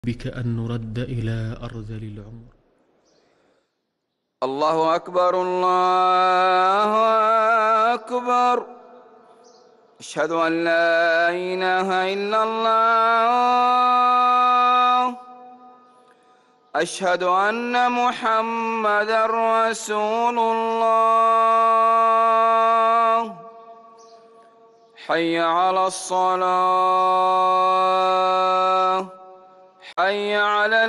بك أن نرد إلى أرذل العمر. الله أكبر الله أكبر. أشهد أن لا إله إلا الله. أشهد أن محمدًا رسول الله. حي على الصلاة، حي على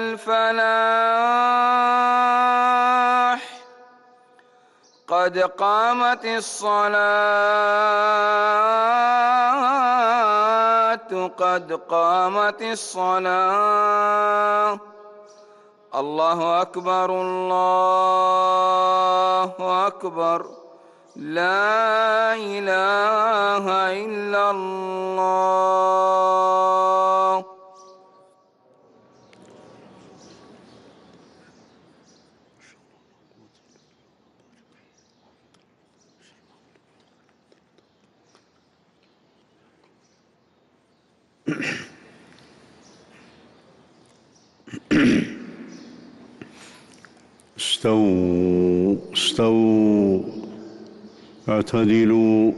الفلاح. قد قامت الصلاة، قد قامت الصلاة. الله أكبر الله أكبر. لا إله إلا الله. استووا استووا اعتدلوا.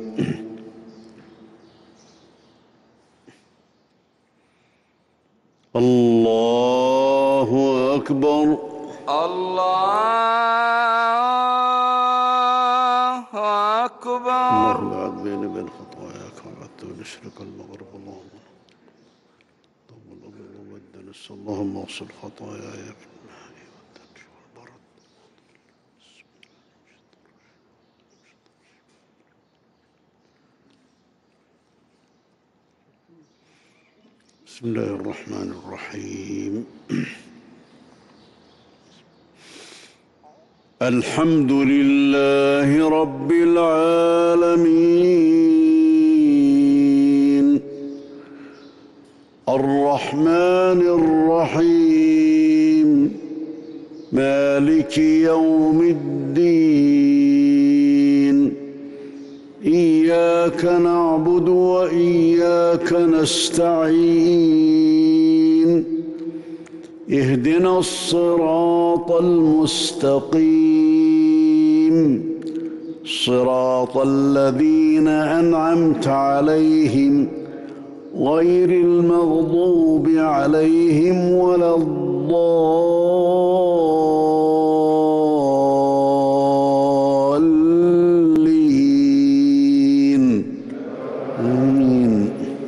الله أكبر. الله أكبر. اللهم بعد بيني وبين خطاياك وبعدت ونشرك المغرب. اللهم طول الأمر ومد نس. اللهم اغسل خطاياي بالماء والثلج والبرد. بسم الله الرحمن الرحيم. الحمد لله رب العالمين الرحمن الرحيم مالك يوم الدين. إياك نعبد وإياك نستعين. اهدنا الصراط المستقيم صراط الذين أنعمت عليهم غير المغضوب عليهم ولا الضالين. آمين.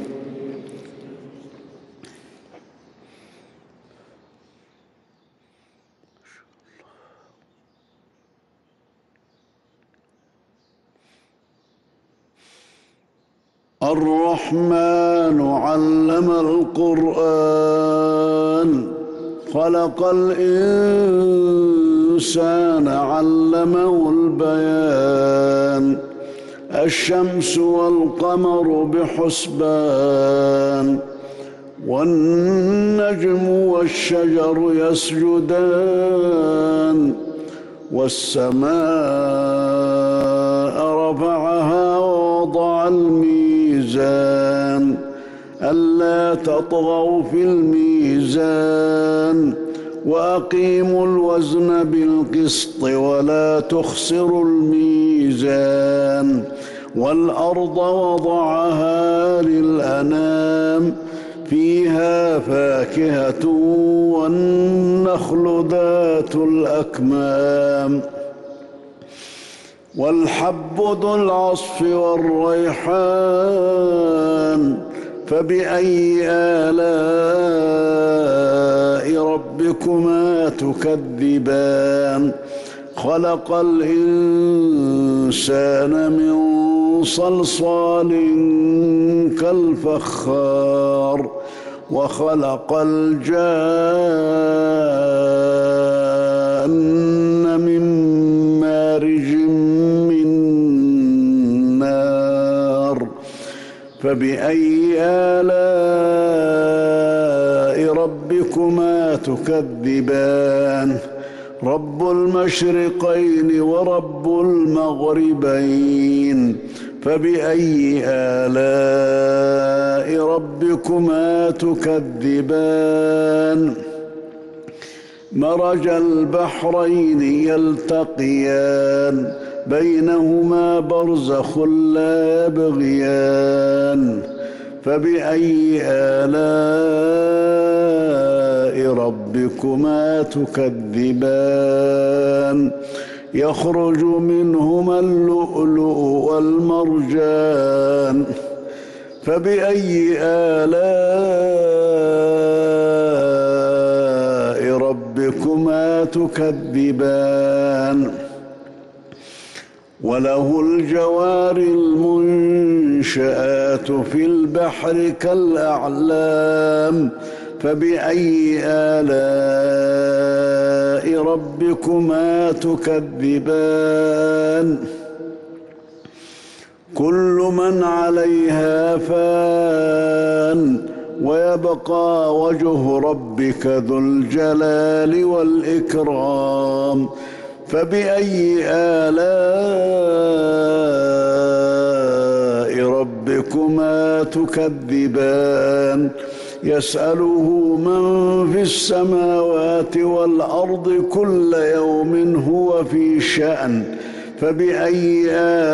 الرحمن علم القرآن خلق الإنسان علمه البيان. الشمس والقمر بحسبان والنجم والشجر يسجدان. والسماء رفعها ووضع الميزان ألا تطغوا في الميزان وأقيموا الوزن بالقسط ولا تخسروا الميزان. والأرض وضعها للأنام فيها فاكهة والنخل ذات الأكمام والحب ذو العصف والريحان. فبأي آلاء ربكما تكذبان. خلق الإنسان من صلصال كالفخار وخلق الجان من مارج من نار. فبأي آلاء ربكما تكذبان. رب المشرقين ورب المغربين، فبأي آلاء ربكما تكذبان؟ مرج البحرين يلتقيان بينهما برزخ لا يبغيان، فبأي آلاء ربكما تكذبان؟ يخرج منهما اللؤلؤ والمرجان، فبأي آلاء ربكما تكذبان؟ وله الجوار المنشآت في البحر كالأعلام، فبأي آلاء ربكما تكذبان؟ كل من عليها فان، ويبقى وجه ربك ذو الجلال والإكرام، فبأي آلاء ربكما تكذبان؟ يسأله من في السماوات والأرض كل يوم هو في شأن، فبأي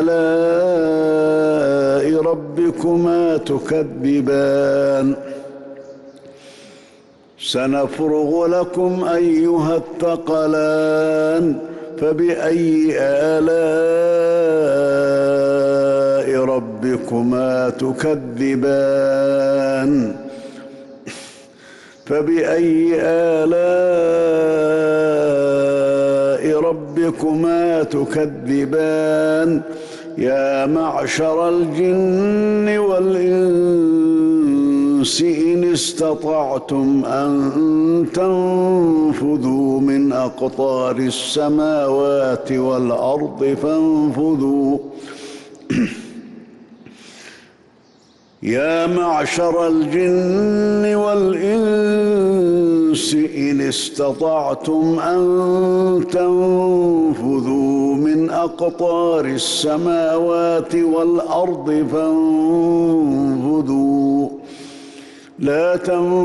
آلاء ربكما تكذبان؟ سنفرغ لكم أيها الثقلان، فبأي آلاء ربكما تكذبان؟ فبأي آلاء ربكما تكذبان؟ يا معشر الجن والإنس إن استطعتم أن تنفذوا من أقطار السماوات والأرض فانفذوا. يا معشر الجن والإنس إن استطعتم أن تنفذوا من أقطار السماوات والأرض فانفذوا، لا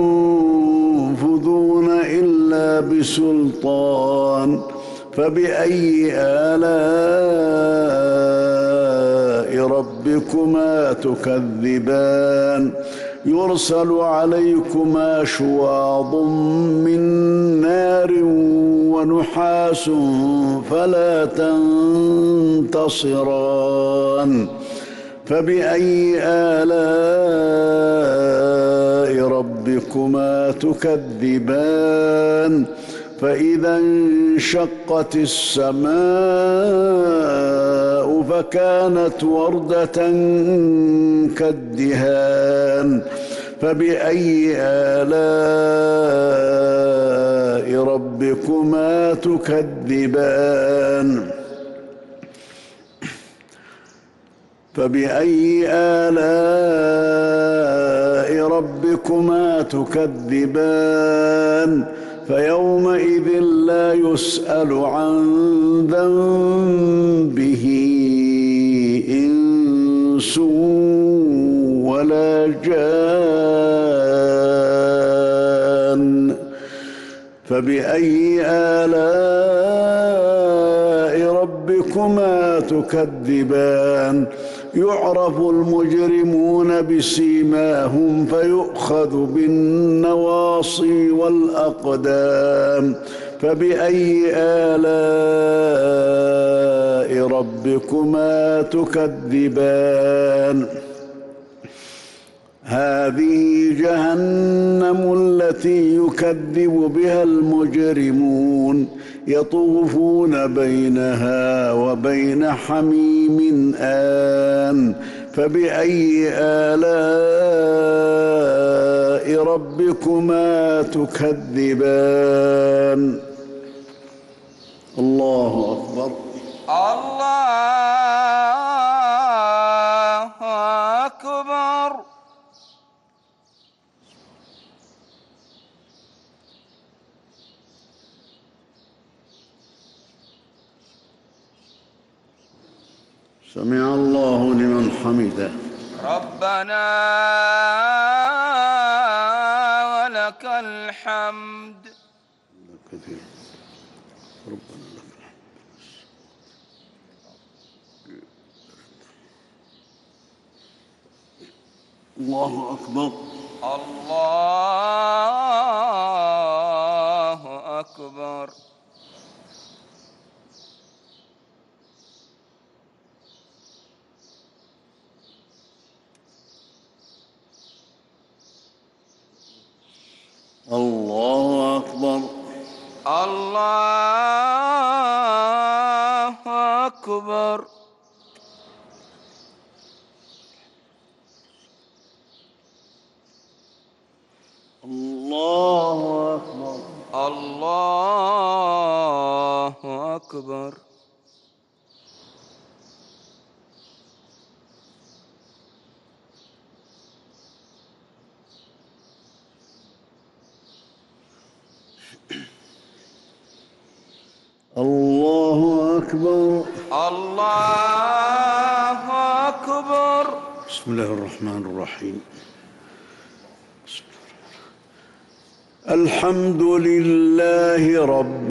تنفذون إلا بسلطان، فبأي آلاء ربكما تكذبان؟ يرسل عليكما شواظ من نار ونحاس فلا تنتصران، فبأي آلاء ربكما تكذبان؟ فإذا انشقت السماء فكانت وردة كالدهان، فبأي آلاء ربكما تكذبان؟ فبأي آلاء ربكما تكذبان؟ فيومئذ لا يسأل عن ذنبه إنس ولا جان، فبأي آلاء ربكما تكذبان؟ يعرف المجرمون بسيماهم فيؤخذ بالنواصي والأقدام، فبأي آلاء ربكما تكذبان؟ هذه جهنم التي يكذب بها المجرمون، يطوفون بينها وبين حميم آن، فبأي آلاء ربكما تكذبان؟ الله أكبر. الله أكبر. سمع الله لمن حمده. ربنا ولك الحمد. كثير. ربنا لك الحمد. الله أكبر. الله أكبر. الله أكبر. الله أكبر. الله أكبر. الله أكبر. الله أكبر. الله أكبر. بسم الله الرحمن الرحيم. الحمد لله رب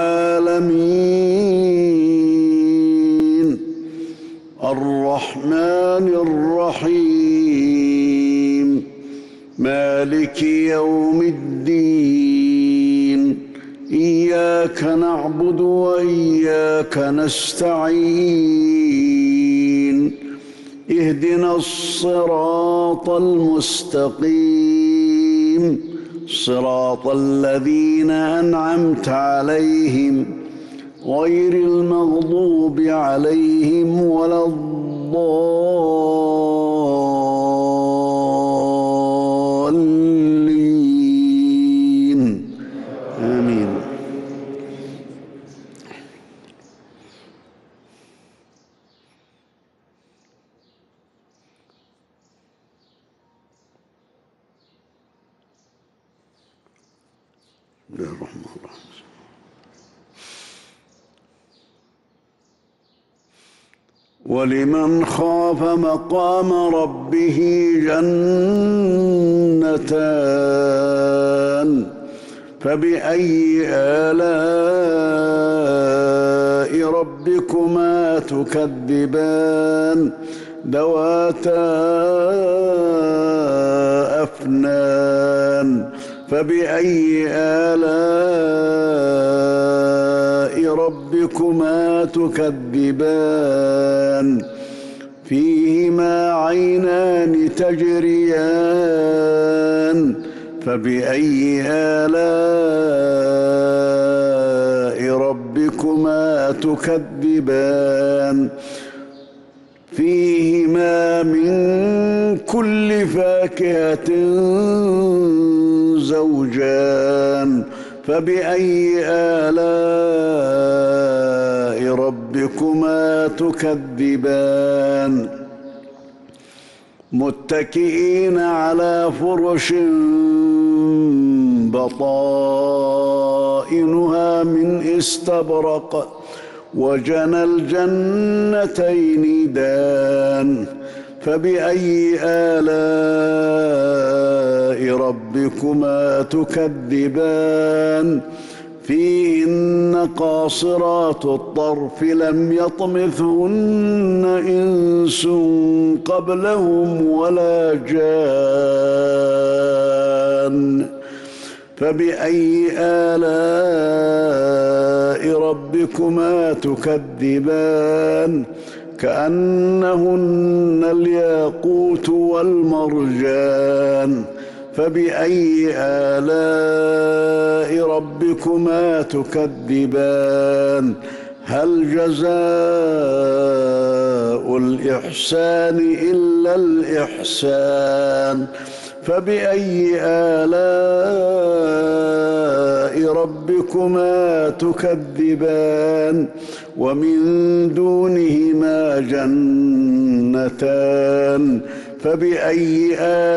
العالمين الرحمن الرحيم مالك يوم الدين إياك نعبد وإياك نستعين اهدنا الصراط المستقيم صراط الذين أنعمت عليهم غير المغضوب عليهم ولا الضالين آمين. بسم الله الرحمن الرحيم. ولمن خاف مقام ربه جنتان فبأي آلاء ربكما تكذبان ذواتا أفنان فبأي آلاء ربكما تكذبان فيهما عينان تجريان فبأي آلاء ربكما تكذبان فيهما من كل فاكهة زوجان فبأي آلاء ربكما تكذبان متكئين على فرش بطائنها من استبرق وجنى الجنتين دان فبأي آلاء ربكما تكذبان فيهن قاصرات الطرف لم يطمثهن إنس قبلهم ولا جان فبأي آلاء ربكما تكذبان كأنهن الياقوت والمرجان فبأي آلاء ربكما تكذبان هل جزاء الإحسان إلا الإحسان فبأي آلاء ربكما تكذبان ومن دونهما جنتان فبأي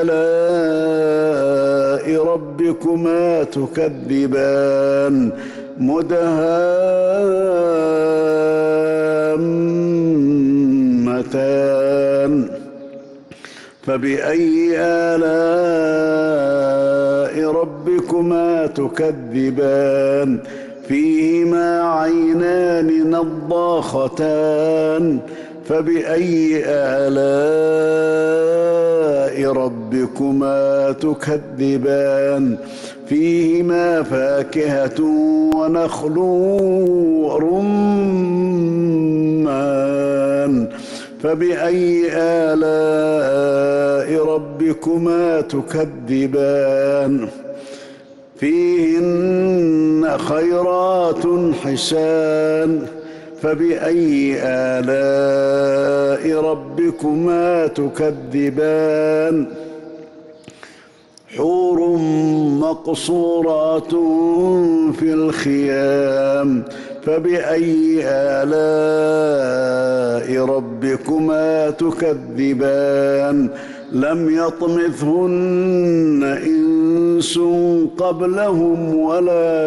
آلاء ربكما تكذبان مدهامتان جنتان فبأي آلاء ربكما تكذبان فيهما عينان نضاختان فبأي آلاء ربكما تكذبان فيهما فاكهة ونخل ورمان فبأي آلاء ربكما تكذبان فيهن خيرات حسان فبأي آلاء ربكما تكذبان حور مقصورات في الخيام فبأي آلاء ربكما تكذبان لم يطمثهن إنس قبلهم ولا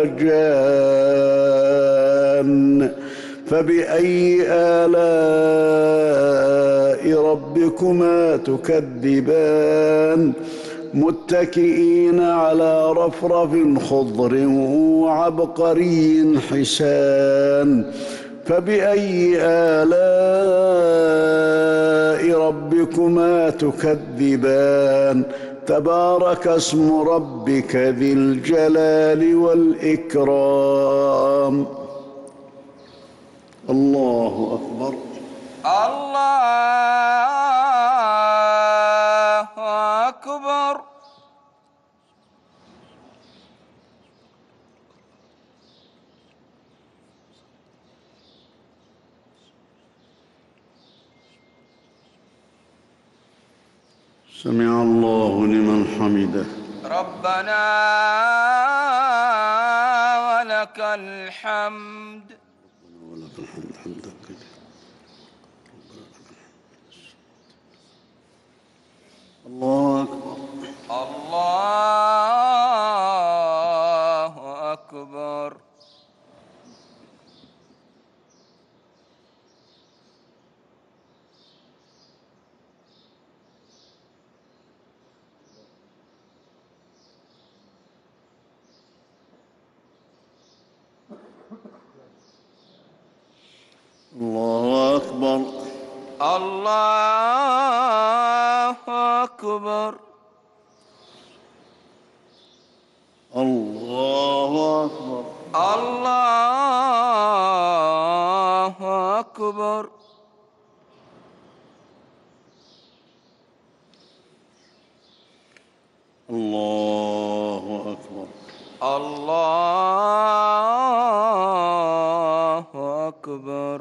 جان فبأي آلاء ربكما تكذبان متكئين على رفرف خضر وعبقري حسان فبأي آلاء ربكما تكذبان تبارك اسم ربك ذي الجلال والإكرام الله أكبر الله أكبر سمع الله لمن حمده ربنا ولك الحمد ولك الحمد حمدا كثيرا الله أكبر الله أكبر الله أكبر الله أكبر الله أكبر الله أكبر الله أكبر الله أكبر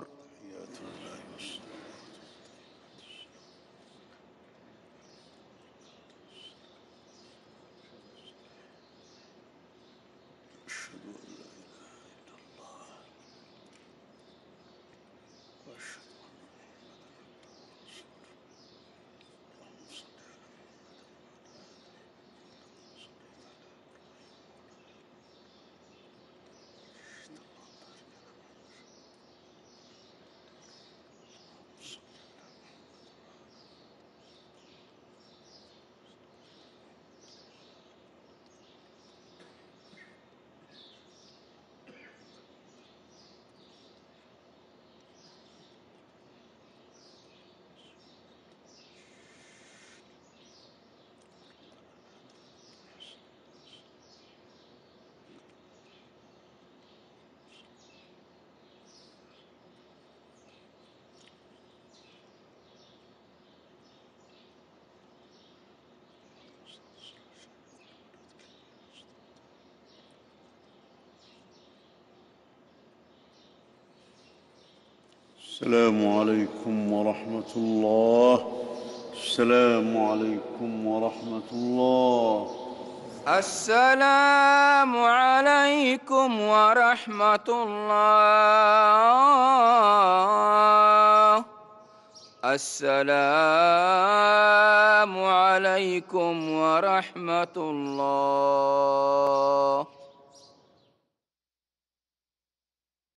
السلام عليكم ورحمة الله السلام عليكم ورحمة الله السلام عليكم ورحمة الله السلام عليكم ورحمة الله